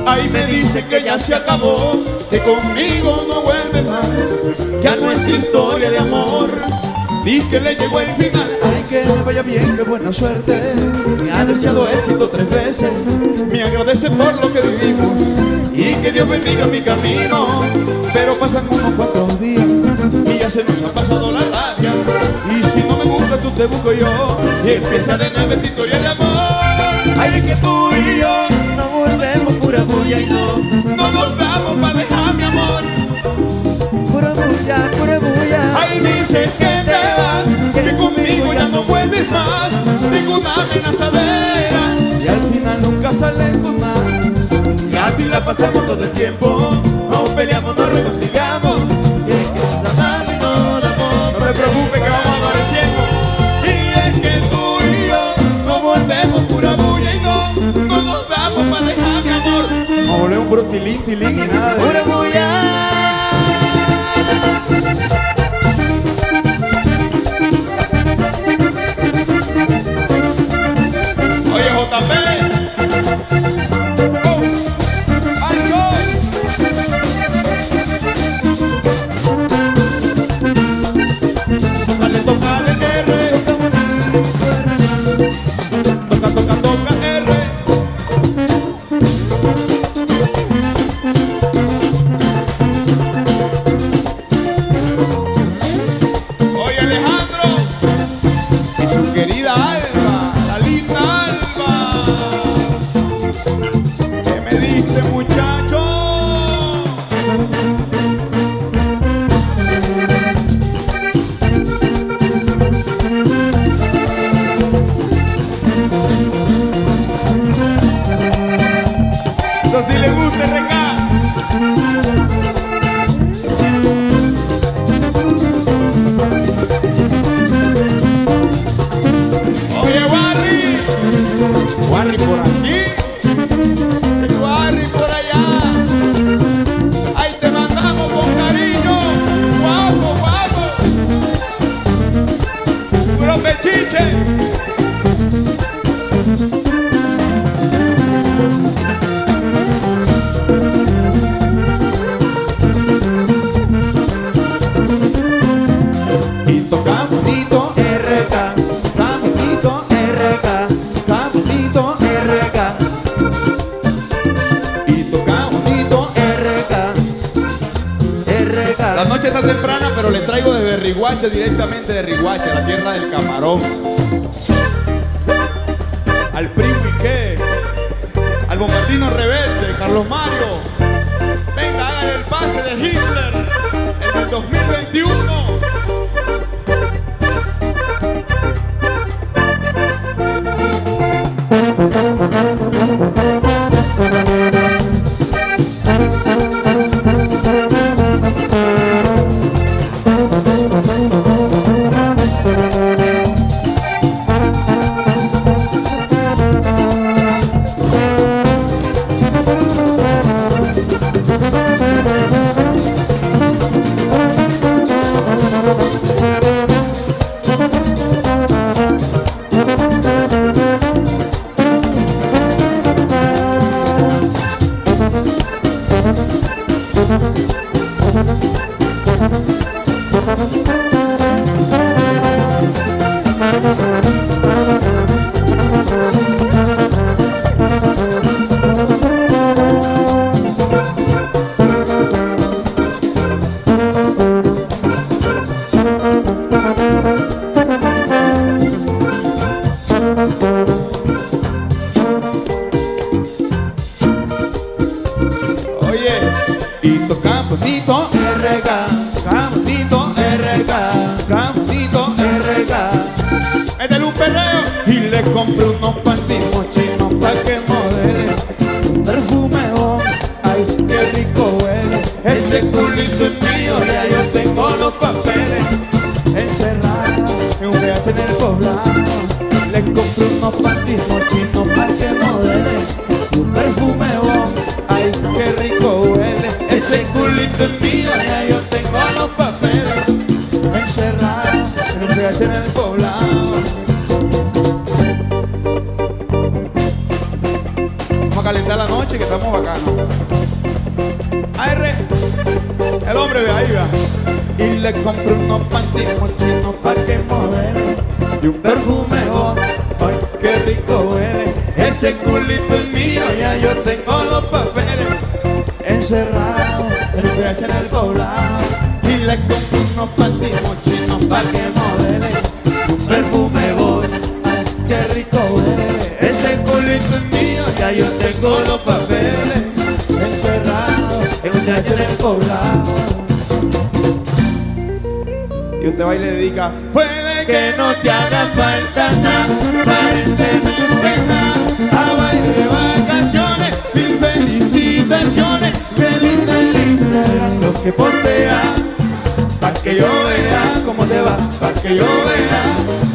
Ahí me dicen que ya se acabó, que conmigo no vuelve más, que a nuestra historia de amor di que le llegó el final. Ay, que me vaya bien, qué buena suerte. Me ha deseado éxito 3 veces, me agradece por lo que vivimos y que Dios bendiga mi camino. Pero pasan unos cuantos días y ya se nos ha pasado la rabia, y si no me gusta tú te busco yo y empieza de nuevo esta historia de amor. Ay, es que tú y yo no volvemos, pura bulla y no nos vamos pa' dejar mi amor. pura bulla, pura bulla. Ahí dice que te vas, que conmigo ya no vuelves más. Tengo una amenazadera Y al final nunca salen con nada. y así la pasamos todo el tiempo. Nos peleamos, nos reconciliamos Y es que nos amamos y no damos. No te preocupes que vamos apareciendo. Y es que tú y yo no volvemos pura bulla y no nos vamos para dejar mi amor. No volvemos puro tilín, tilín y nada de... Pura bulla. Oye, JP. Oh, ay, soy. Dale, toca el R. Toca, toca, toca R. Oye, Alejandro y su querida Alba, la linda Alba. ¿Qué me diste, muchacho? Eso sí le gusta regar. Oye, Warri por aquí, y Warri por allá. Ahí te mandamos con cariño, guapo, guapo. Puro pechiche. Y tocamos RK, Camutito RK, Camutito RK, y tocamos. RK. La noche está temprana, pero les traigo desde Riguacha, directamente de Riguacha, la tierra del camarón. Al primo Ique, al bombardino rebelde, Carlos Mario. Venga, hagan el pase de Hitler en el 2021. Oye, y tocamos Camutito RK, Camutito RK, Camutito RK. métele un perreo y le compré unos pantimos chinos pa' que modele. Perfume Bon, ay, qué rico huele. Ese culito es mío, Ya yo tengo los papeles encerrados en un VH en el poblado. Le compré unos panties mochinos para que modele. Un perfume Bon, ay, qué rico huele. ese culito es mío. Ya yo tengo los papeles encerrados en un VH en el poblado. Vamos a calentar la noche. noche que estamos bacanos. AR, el hombre ve ahí, va. Y le compré unos panties mochinos pa' que modele y un perfume vos, ay qué rico huele. Ese culito es mío, ya yo tengo los papeles. Encerrado en un PH en el poblado. Y le compré unos panties mochinos pa' que modele y un perfume vos, ay qué rico huele. Ese culito es mío, ya yo tengo los papeles. Encerrado en un PH en el poblado. Y usted va y le dedica, puede Que no te haga falta nada, aparentemente nada. Hawaii de vacaciones, mil felicitaciones. Qué linda el Instagram los que postea, pa' que yo vea cómo te va, pa' que yo vea.